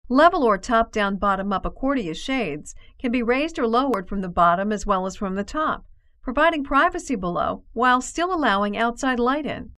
Levolor top-down bottom-up accordia shades can be raised or lowered from the bottom as well as from the top, providing privacy below while still allowing outside light in.